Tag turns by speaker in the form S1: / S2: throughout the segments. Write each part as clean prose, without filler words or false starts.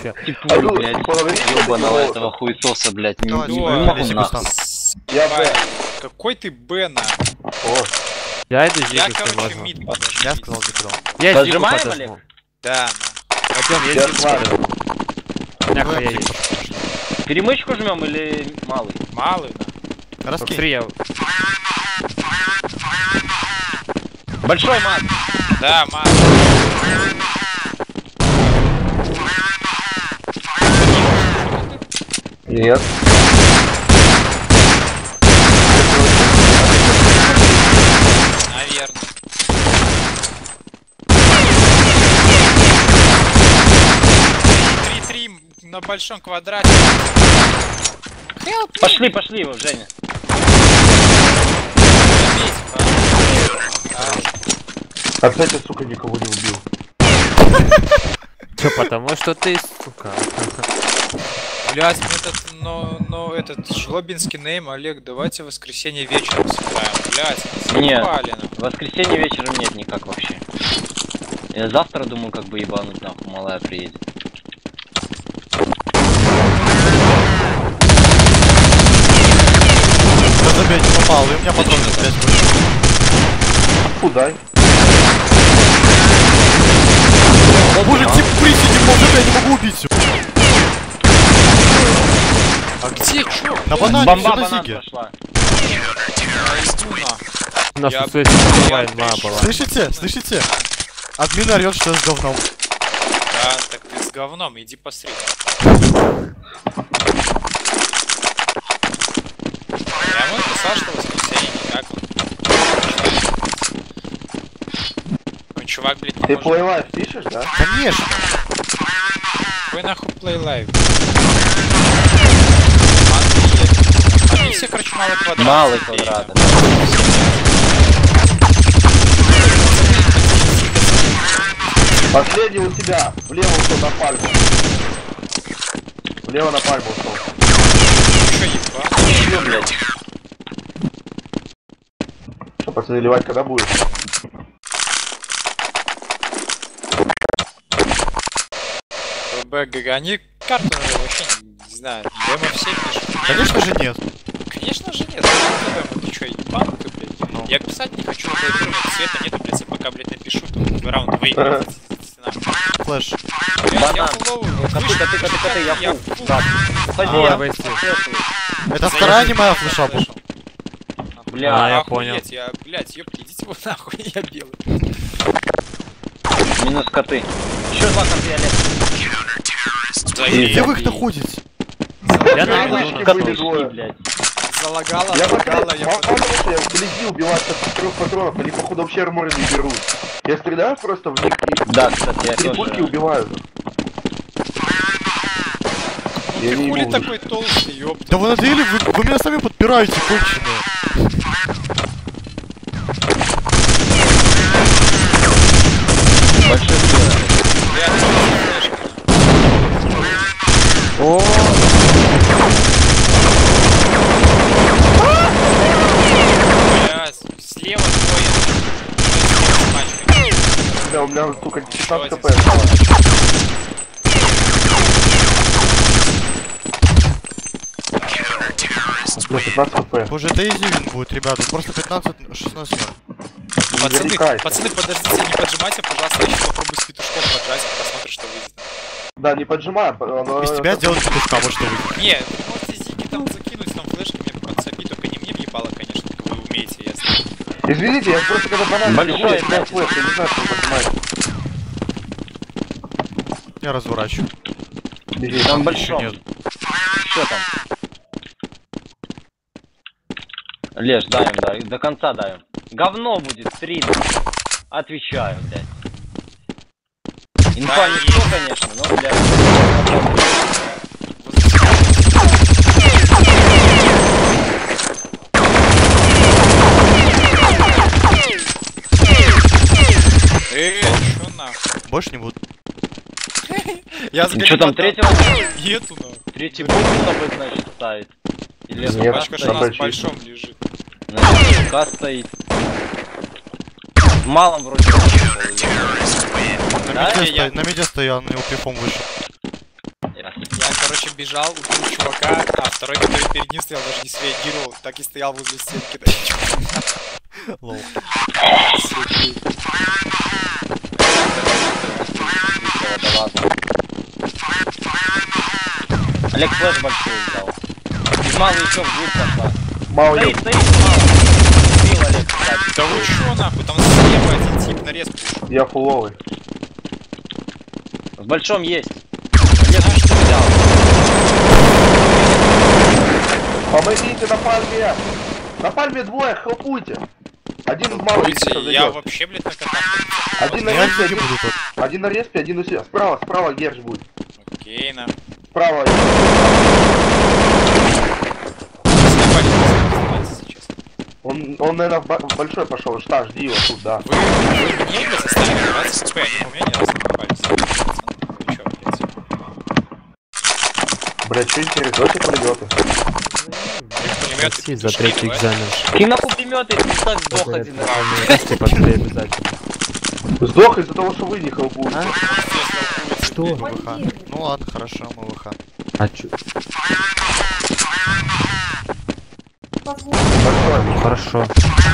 S1: вообще.
S2: Типа, блядь, ёбаного этого хуесоса, блядь, не могу нахуй.
S3: Я Б. Какой ты Б, на?
S1: Я иду
S3: Я,
S1: зигу,
S3: короче, мид подожди.
S4: Я сказал закидал.
S1: Я зигу
S2: Зажимаем,
S1: подожму.
S2: Олег?
S3: Да,
S1: Пойдем, я
S2: Я
S1: зигу
S2: с вами.
S1: подожму. У меня хуя есть.
S2: Перемычку жмем или малый?
S3: на. Малый, на.
S4: Раскинь.
S1: Смотри, я...
S2: Большой мат.
S3: Да, малый.
S2: Нет.
S3: Наверное. Три на большом квадрате.
S2: Пошли, пошли его, Женя.
S3: Забейте,
S5: Опять я, сука, никого не убил.
S1: Чё, потому что ты, сука.
S3: блядь, ну этот жлобинский нейм, Олег, давайте в воскресенье вечером сыграем, блядь,
S2: Нет.
S3: заебали, ну.
S2: В воскресенье вечером нет никак вообще. Я завтра думаю, как бы ебануть, нахуй, малая приедет.
S4: Да забей, не попал, и у меня патроны опять больше.
S5: Куда?
S4: Боже, тип присидим, может, я не могу убить.
S3: А где, чё?
S4: На банане,
S2: Бомба,
S4: все на
S2: банан
S4: зиге.
S2: пошла.
S1: У нас
S3: Я-
S1: тут связь онлайн была.
S4: Слышите? Слышите? Админ орёт, что я с говном.
S3: Да, так ты с говном, иди посри. Я ему написал, что в воскресенье никак. Он чувак, блядь, не
S5: Ты
S3: может.
S5: плейлайф пишешь, да?
S4: Конечно.
S3: Какой нахуй плей-лайв? Они все, короче, малый квадрат.
S2: Малый квадрат.
S5: Последний у тебя. Влево ушел на пальму. Влево на пальму ушел.
S3: Чё, ебать?
S2: Чё, блядь?
S5: Что, пацаны, ливать когда будет?
S3: БГ, они карту вообще не знаю. Демо все пишут.
S4: Конечно же нет.
S3: Конечно же нет. Демо, ты чё, ебанутый, блядь? Я писать не хочу, клавиатуру цвета нету, блядь, я пока, блядь, напишу, там, раунд выиграть.
S4: Флэш.
S3: Я фуловый,
S2: Коты, я фул. Да. Уходи,
S1: Ой,
S2: я
S1: войти.
S4: Это вторая не моя флеша была.
S2: Бля,
S1: я
S3: охуеть, блядь, ёпки, идите вы нахуй, я белый.
S2: минус коты. Еще два коты, Олег.
S4: Где вы их находите?
S1: Я на
S5: Перемычки
S1: коты.
S5: были двое.
S2: блядь.
S3: Залагало,
S5: Я
S3: залагало, я
S5: мало того, что я вблизи убивать от 3 патронов, они походу вообще арморы не берут. Я стреляю просто в них и
S2: Да, кстати, я
S5: 3 пушки
S2: тоже.
S5: убиваю.
S3: Ну ты хули такой толстый, ёпта.
S4: Да вы надоели, вы меня сами подпираете, конченые.
S2: Большой белый.
S1: О,
S3: Блядь, слева двое.
S5: Да, у меня, сука, 15
S3: Что
S5: кп
S3: это?
S5: осталось. Бля, 15 кп.
S4: Боже, это изюмин будет, ребята. Просто 15-16.
S3: Пацаны, подождите, не поджимайте, пожалуйста, я сейчас попробую с петушком поджать, посмотрим, что выйдет.
S5: Да, не поджимай, оно...
S4: Из тебя сделать петушка, вот что выйдет.
S3: Не, вы можете зиги там закинуть, там флешками подсобить, только не мне въебало, конечно, как вы умеете, ясно.
S5: Извините, я просто когда банан
S2: Большой,
S5: бегу, я
S2: блядь.
S5: снял флеш, я не знаю, что поджимать.
S4: Я разворачиваю.
S5: Беги.
S2: Там
S4: Еще
S2: большой.
S4: нет.
S2: Что там? Леш, даем, да, до конца даем. Говно будет, 3. Отвечаю, блядь. Инфа
S3: Да,
S2: не
S3: есть.
S2: то, конечно, но, блядь.
S3: Чё нахуй?
S4: Больше не буду.
S3: Я
S2: Что там, третьего?
S3: Нету, нахуй.
S2: Третий бунт с тобой, значит, ставит. Или
S5: Нет.
S3: Пачка же
S5: там
S3: у нас в
S5: большие.
S3: большом лежит.
S2: значит, КА стоит. В малом вроде.
S4: На
S2: Да,
S4: медиа
S3: я-
S4: на медиа стоял, на него прифом вышел.
S3: короче, бежал, убил чувака, а второй, который перед ним стоял, даже не среагировал, так и стоял возле стенки.
S4: Лол.
S2: Олег флеш большой взял. Мало еще вглубь пошла.
S5: Мало
S2: Стоит,
S5: ёб.
S2: стоит, мало. Бил Олег, кстати.
S3: Да вы чё нахуй, там слева один тип на рез.
S5: Я фуловый.
S2: В большом есть. Олег, ты что взял?
S5: Помогите на пальме. На пальме двое, хлопуйте. Один в малый
S3: Я
S5: зайдет.
S3: вообще, блядь, на котах.
S5: Один на
S4: Я
S5: респе,
S4: не буду тут.
S5: один на респе, один у себя. Справа Герш будет.
S3: Окей, на.
S5: Справа. Он, наверное, в большой пошел. Что, жди его тут, да.
S3: Вы мне, блядь, оставили 20 хп, они у меня ни разу не попались. Вы чё, блядь?
S5: Блять, что интересно, эти пулеметы.
S3: Пулемёты
S1: Прости за
S3: петушки,
S1: третий
S3: давай.
S1: экзамен.
S2: Кинь на пулеметы, ты так сдох один раз.
S1: Прости, пошли обязательно.
S5: Сдох из-за того, что вы не хлопуете.
S1: Что?
S4: ВХ. Ну ладно, хорошо, мы ВХ.
S1: А чё?
S5: Большой.
S1: Ну хорошо.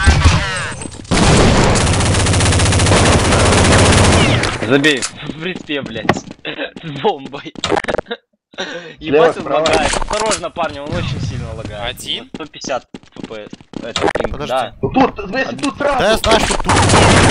S2: Забей, в респе, блядь. С бомбой.
S5: Слева,
S2: Ебать он
S5: справа.
S2: лагает. Осторожно, парни, он очень сильно лагает.
S3: Один?
S2: 150 фпс. Это пинг,
S4: Подожди.
S2: да.
S5: Ну тут, вместе, тут сразу.
S4: Да я знаю, что тут.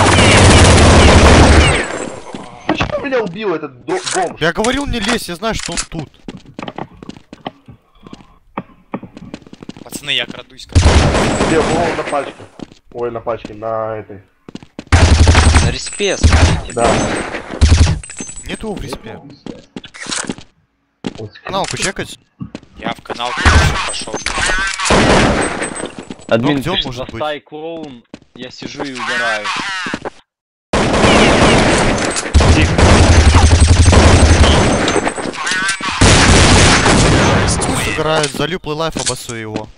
S5: Почему меня убил этот бомж?
S4: Я говорил не лезь, я знаю, что он тут.
S3: Пацаны, я крадусь.
S5: Где был на пачке? Ой, на пачке, на этой.
S2: На респе, смотрите.
S5: Да.
S4: Нет его в респе.
S5: Вот.
S4: Каналку чекать.
S3: Я в канал пошел.
S2: Админ
S4: Ну, где он
S2: пишет,
S4: может быть?
S2: «Востай, клоун». Я сижу и угораю.
S4: Пусть угорает, залью плейлайф, обоссую его.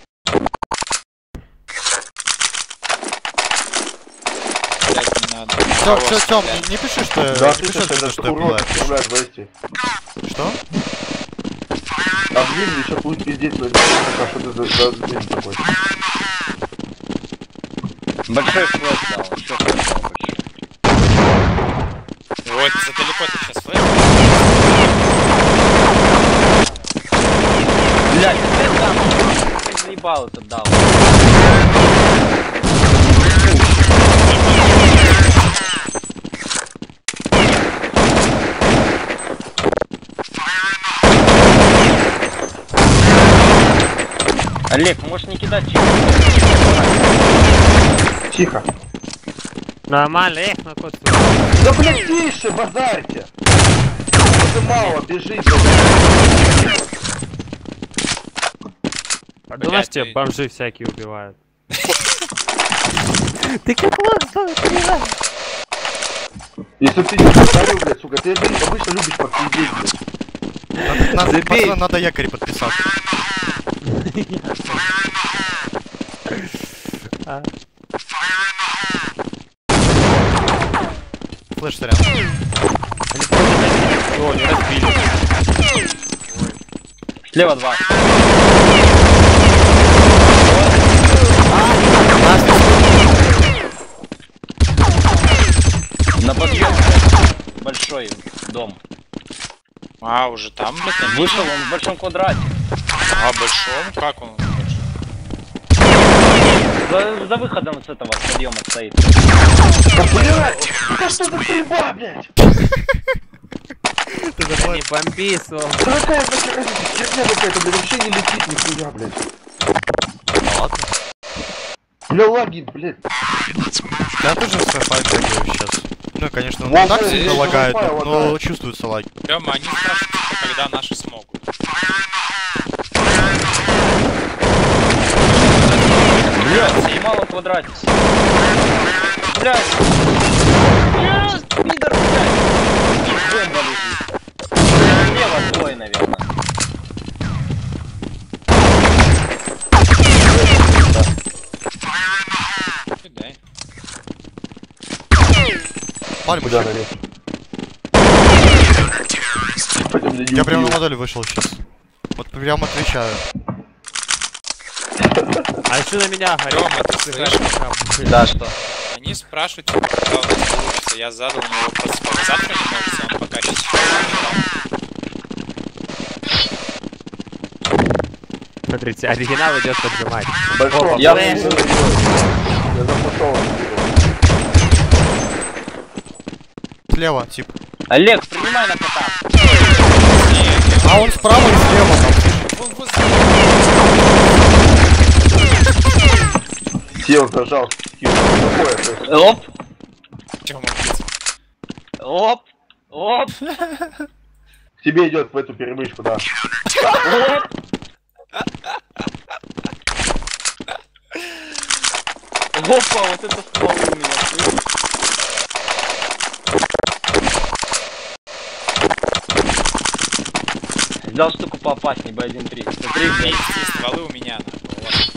S3: Блядь, не надо.
S4: Тём, Тём, не пиши, что
S5: Да,
S4: не
S5: ты
S4: пиши,
S5: что, это
S4: что я
S5: урод,
S4: плейлайф.
S5: блядь, вести.
S4: Что?
S5: Админ мне сейчас будет пиздеть, но что ты за админ такой.
S2: Большой флэш дал, еще флэш дал большой.
S3: Вот, задалеко ты сейчас флэш.
S2: Блядь, ты там, ты заебал этот дал. Олег, можешь не кидать чего?
S5: Тихо.
S1: Нормально, эх, на кот.
S5: Да блядь, тише, базарьте. Это мало, бежит. блядь.
S1: Думаешь,
S3: Блядь,
S1: тебя
S3: ты-
S1: бомжи всякие убивают? Ты как лох, понимаешь?
S5: Если ты не повторил, блядь, сука, ты обычно любишь подпиздеть, блядь.
S4: Надо,
S1: Забей.
S4: пацаны, надо якорь подписать. Флэш сорян.
S1: О, не разбили.
S2: Слева два. На подъем. Большой дом.
S3: А, уже там, блядь, на видео?
S2: Вышел он в большом квадрате.
S3: А, большом? Как он большой?
S2: За выходом с этого подъема стоит.
S5: Да блядь, да что за стрельба, блядь?
S1: Не бомби, Сол.
S5: Да какая нахер херня какая-то, блядь, вообще не летит нихуя, блядь.
S4: Ладно.
S5: Бля, лаги, блядь.
S4: Я тоже с Wi-Fi бегаю сейчас. Ну, конечно, он
S5: Вот,
S4: не так
S5: блядь,
S4: сильно
S5: из-за
S4: лагает,
S5: Wi-Fi
S4: но
S5: лагает.
S4: чувствуются лаги.
S3: Лёма, они спрашивают, типа, когда наши смогут.
S2: Блядь, заебало в квадрате. Блядь. Yes, пидор, блядь. И бомба лежит. Слева двое, наверное.
S3: Кидай.
S4: Пальму
S5: Куда
S4: чек.
S5: нарез? Пойдем, блядь, не
S4: Я прям на
S5: убью.
S4: модели вышел сейчас. Вот прям отвечаю.
S1: А еще на меня горит.
S3: Рома, ты слышишь?
S2: Да, что?
S3: Они спрашивают, типа, когда у нас получится. Я задал ему вопрос, типа, завтра не можете, он пока сейчас
S1: Смотрите, оригинал идет поджимать.
S5: Большого.
S2: Я
S5: Я запутал.
S4: Слева, тип.
S2: Олег, принимай на кота.
S4: А он справа и слева там.
S3: Вон возле.
S5: Сел, зажал. Такое, то есть.
S2: Оп,
S3: Тёма, блядь.
S2: оп, оп,
S5: К тебе идет в эту перемычку, да.
S2: оп. Опа, вот это ствол у меня, слышишь? Взял штуку поопасней, Б1-3. Смотри, блядь.
S3: Эти стволы у меня, нахуй.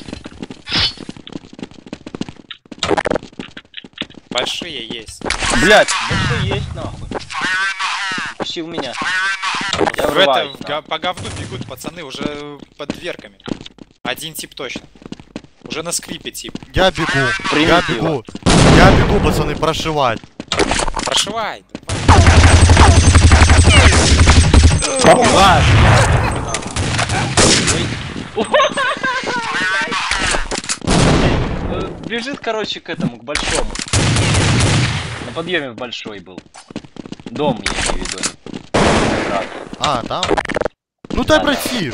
S3: Вот. Большие есть.
S2: Блядь, да что есть, нахуй? Почти у меня. Я
S3: В
S2: врываюсь,
S3: это, по говну бегут пацаны уже под дверками. Один тип точно. Уже на скрипе тип.
S4: Я бегу.
S2: Примите
S4: Я бегу. Я бегу, пацаны, прошивать.
S3: Прошивай.
S2: Бежит, короче, к этому, к большому. На подъеме в большой был. Дом, я имею в виду.
S4: А, там? Ну дай пройти.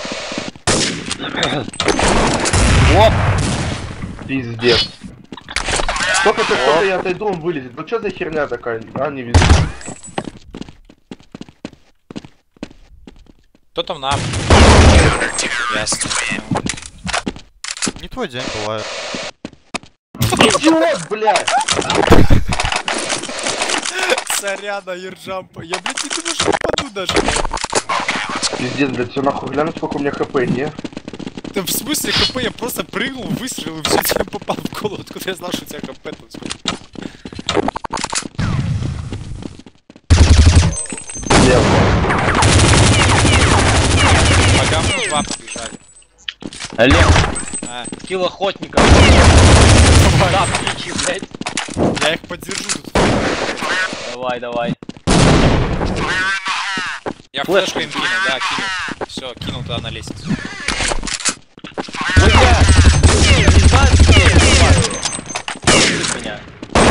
S2: Оп!
S5: Пиздец. Только ты кто-то и отойду, он вылезет. Ну что за херня такая? А, не везет.
S3: Кто там на? Ясно.
S4: Не твой день бывает.
S5: Идиот, блядь!
S3: Соряна, Ержампа. Я, блядь, не думаю, что попаду даже.
S5: Пиздец, блядь, все нахуй глянуть, сколько у меня хп, не?
S3: Да в смысле ХП? Я просто прыгнул, выстрелил, и все тебе попал в голову. Откуда я знал, что у тебя ХП тут сколько?
S5: Лево.
S3: По говну два побежали.
S2: Олег,
S3: А,
S2: скилл охотника. Да, птичьи, блядь.
S3: я их поддержу тут.
S2: Давай, давай.
S3: Я
S2: Флешку.
S3: флешку им кину, да, кинул. Все, кинул туда на лестницу.
S2: Блядь! Не знаю, что меня.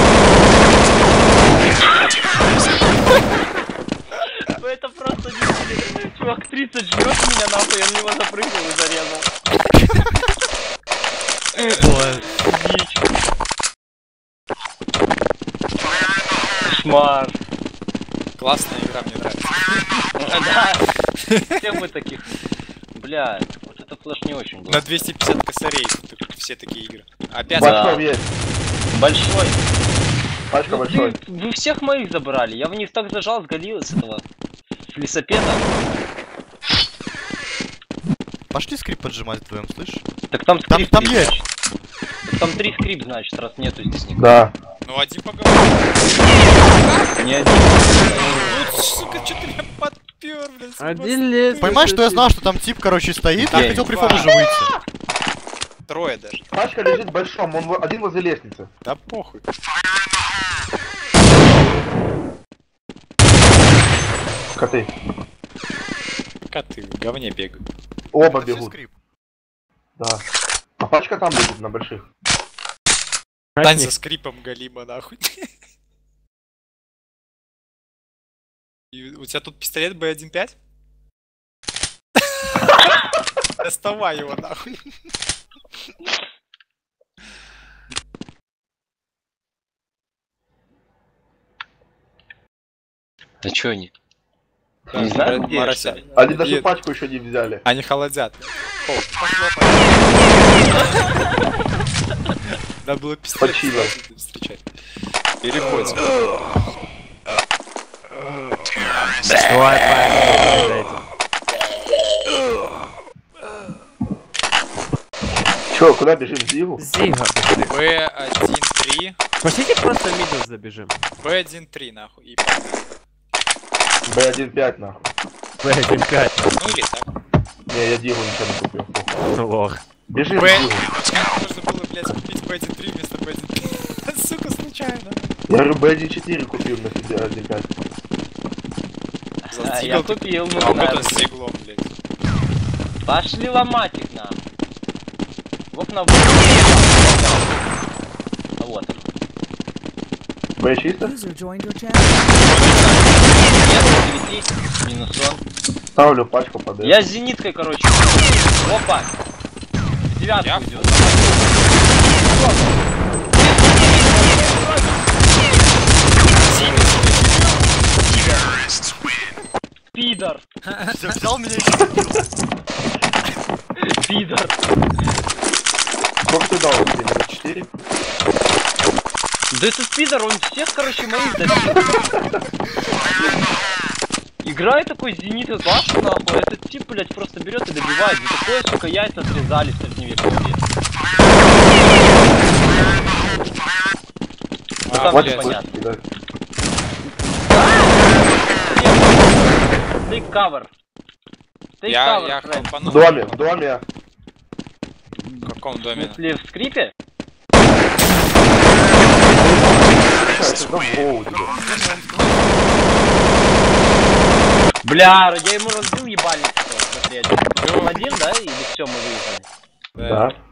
S2: Это просто не... Чувак 30 жмет меня нахуй, я на него запрыгнул и зарезал. Дичь. Кошмар.
S3: Классная игра, мне нравится.
S2: Да. Все мы таких. Блядь, вот это флеш не очень был.
S3: На 250 косарей все такие игры. Опять
S2: Да.
S5: Большой есть.
S2: Большой.
S5: Пачка
S2: Ну,
S5: большой.
S2: вы всех моих забрали. Я в них так зажал, сгалил с этого. С лесопеда.
S4: Пошли скрип поджимать вдвоем, слышишь?
S2: Так там скрип.
S4: Там
S2: 3,
S4: есть.
S2: значит. Так там 3 скрип, значит, раз нету здесь никого.
S5: Да.
S3: Ну один поговорил.
S2: Не один.
S3: Ну, сука, что ты меня подпер, блядь?
S1: Один лес.
S4: Понимаешь, что я знал, что там тип, короче, стоит, я
S2: Окей.
S4: хотел при фоне уже выйти.
S3: Трое даже.
S5: Пачка лежит в большом, он один возле лестницы.
S3: Да похуй.
S5: Коты.
S3: Коты в говне бегают.
S5: Оба
S4: Это все
S5: бегут.
S4: скрип.
S5: Да. А пачка там лежит на больших.
S3: Тань за скрипом Галима, нахуй. И у тебя тут пистолет Б1.5? Доставай его, нахуй.
S2: А чё они?
S3: Да,
S2: Не знаю,
S3: Мара-
S2: где
S3: Марося.
S2: что ли?
S5: Они даже
S3: Нет.
S5: пачку еще не взяли.
S3: Они холодят. Надо было пистолет
S5: Почила.
S3: сразу встречать. Переходим.
S1: Давай, парень.
S5: Чё, куда бежим? В Зигу?
S1: Зига, пошли.
S3: Б1.3.
S1: Пошлите просто в мидл забежим.
S3: Б1.3, нахуй. И погнали.
S5: Б1-5 нахуй.
S1: Б1-5.
S3: Ну или так.
S5: Не, я Дигу ничего не купил.
S1: Лох.
S5: Бежи в
S3: Б.
S5: Дигу.
S3: Можно было, блядь, купить B1.3 вместо B1.3. Сука, случайно.
S5: Я говорю, B1.4 купил на себе 1.5.
S2: Я купил, ну,
S3: А вот
S2: да.
S3: он с иглом, блядь.
S2: Пошли ломать их нам. Вот на вот он.
S5: Б чисто?
S6: User joined your channel.
S2: Нет, 9, минус он.
S5: Ставлю пачку под
S2: Я с зениткой, короче. Опа. В девятку
S3: Я?
S2: идет. Пидор.
S4: Взял меня еще.
S2: Пидор.
S5: Сколько ты дал? 4?
S2: Да этот пидор, он всех, короче, моих добил. Играет такой зенит класс, нахуй. Этот тип, блядь, просто берет и добивает. За такое, сука, яйца срезали в средневековье. Ну там
S5: Вот
S2: всё понятно.
S5: да.
S2: Take cover. Take
S3: Я
S2: cover, friend.
S3: хлопанул.
S5: В доме.
S3: В каком
S2: В
S3: доме?
S2: смысле, в скрипе? Бля, я ему разбил ебальник. Смотри, он один, да? Или все, мы выехали?
S5: Да.